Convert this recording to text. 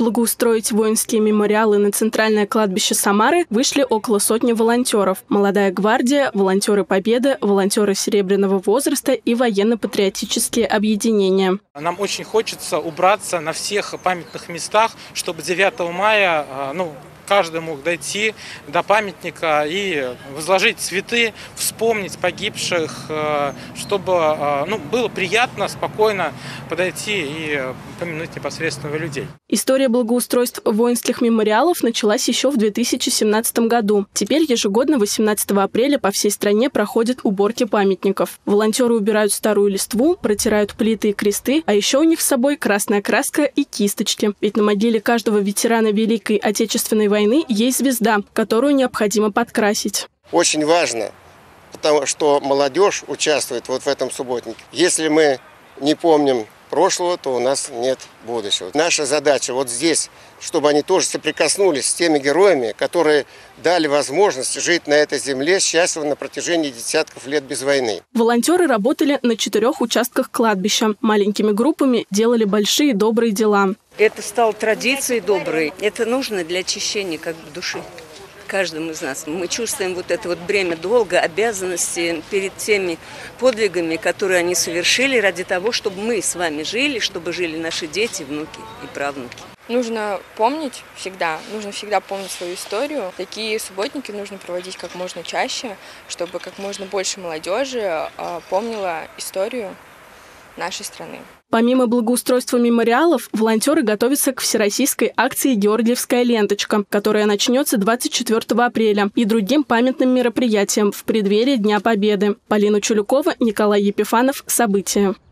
Благоустроить воинские мемориалы на центральное кладбище Самары вышли около сотни волонтеров. Молодая гвардия, волонтеры Победы, волонтеры Серебряного возраста и военно-патриотические объединения. Нам очень хочется убраться на всех памятных местах, чтобы 9 мая каждый мог дойти до памятника и возложить цветы, вспомнить погибших, чтобы было приятно, спокойно подойти и помянуть непосредственно людей. История благоустройств воинских мемориалов началась еще в 2017 году. Теперь ежегодно 18 апреля по всей стране проходят уборки памятников. Волонтеры убирают старую листву, протирают плиты и кресты, а еще у них с собой красная краска и кисточки. Ведь на могиле каждого ветерана Великой Отечественной войны есть звезда, которую необходимо подкрасить. Очень важно, потому что молодежь участвует в этом субботнике. Если мы не помним прошлого, то у нас нет будущего. Наша задача здесь, чтобы они тоже соприкоснулись с теми героями, которые дали возможность жить на этой земле счастливо на протяжении десятков лет без войны. Волонтеры работали на 4 участках кладбища. Маленькими группами делали большие добрые дела. Это стало традицией доброй. Это нужно для очищения души каждому из нас. Мы чувствуем это бремя долга, обязанности перед теми подвигами, которые они совершили ради того, чтобы мы с вами жили, чтобы жили наши дети, внуки и правнуки. Нужно помнить всегда, нужно всегда помнить свою историю. Такие субботники нужно проводить как можно чаще, чтобы как можно больше молодежи помнила историю нашей страны. Помимо благоустройства мемориалов, волонтеры готовятся к всероссийской акции «Георгиевская ленточка», которая начнется 24 апреля, и другим памятным мероприятиям в преддверии Дня Победы. Полина Чулюкова, Николай Епифанов. События.